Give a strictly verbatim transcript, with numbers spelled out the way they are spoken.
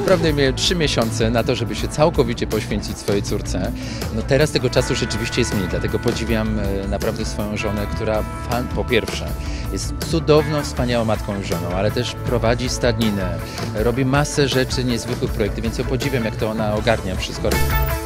naprawdę miałem trzy miesiące na to, żeby się całkowicie poświęcić swojej córce. No teraz tego czasu rzeczywiście jest mniej, dlatego podziwiam e, naprawdę swoją żonę, która fan, po pierwsze jest cudowną, wspaniałą matką i żoną, ale też prowadzi stadninę, robi masę rzeczy, niezwykłych projektów, więc ja podziwiam, jak to ona ogarnia wszystko.